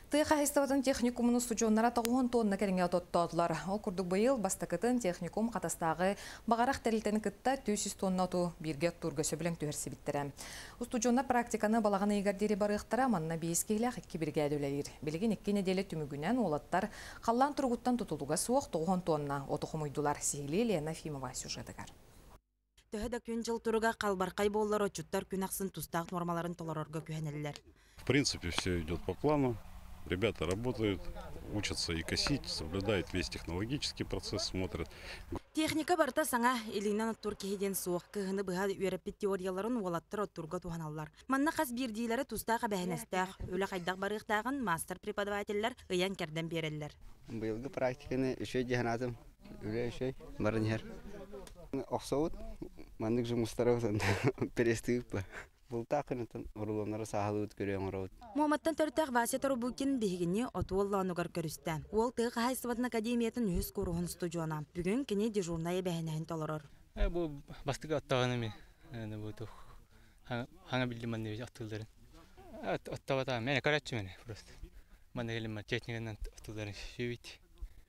Тыйха хистабатын техникумын студионнара 9 тонна кереңе тоттодлар. Ол курдук быйыл бастакытын техникум катастагы багарак терилтен кытта 200 тонна ту бирге тургөсө белән төһәрсе биттерә. Студионнар практиканы балаганы игәрдери барыктара манна бейскейләк 2 биргәдәләр. Билеген 2 неделе түмүгүнән олаттар каллан тургуттан тутулуга суык 9 тонна отохумуйдулар. Сигли Лена Фимова сюжетыгар. Төһәдә күн жыл турыга калбаркай боллар очуттар күнаксын тустак нормаларын толорорга күһәнелләр. В принципе, все идет по плану. Ребята работают, учатся и косить, соблюдают весь технологический процесс, смотрят. Техника барта саңа илинан туркиһиден суох кыһыны быһа үереппит теорияларын уолаттар оттурга туһаналлар. Манна хас бирдиләре тустака бәһнәстәх, өлә хайдак барыктагын мастер преподавательләр ыян кердән берелләр. Быелгы практиканы үшөй җанатым, үле үшөй барынер. Оксоут, мандык жұмыстары перестыгып. Бұл тақынытын ұрылонары сағылуыт көрен ұрауыт. Муаматтан төртәк Васия Рубукин дегенне отуолланугар көрісті. Ол тыға хайсыватын академиятын үз коруғын студиона. Бүгін кене дежурная бәхінәйін толырыр. Бұл бастығы аттағаны мен. Бұл хаңа білді манны аттылдарын. Аттавата мен қаратшы мен просто. Манны келім техниканан аттылдарын шөйт.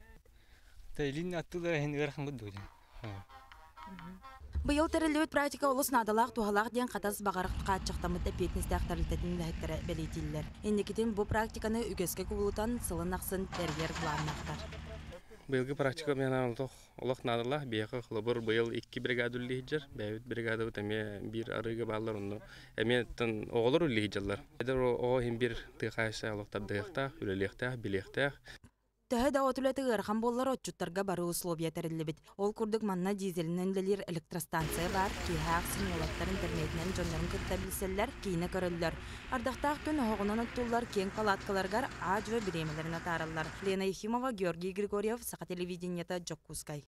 Илин аттылдары хенді ғарқан құдды өден. Быйыл терелөт практика олыс надалақ туғалақ ден қатас бағарық қатшықтамыда петнесті ақтарылтатын бәйттері бәлейтелілер. Ендекетін бұл практиканы үгеске көбілутан сылын ақсын тәргер бұланнақтар. Быйылғы практика мен алдық олық надалақ бейқы қылыбыр быйыл 2 бригада үллейджер, бәйбіт бригада өтәме бір арыға балар онды. Әметтің оғылыр үллейджерлер. Әдір оғын бір тұйқайсы алықтар дұйықтақ, үлелектақ, білектақ. Төһәдә отулеты гырхан боллар отчуттарга бары условия терелебит. Ол курдук манна дизелинен лелер электростанция бар, киһак симулаттар интернетинен жоннарын кытта билселләр, кийне көрөлләр. Ардактак күн хогунан оттуллар кең палаткаларга аж ва биремелерин атараллар. Лена Ефимова, Георгий Григорьев, Саха телевидениета Жоккускай.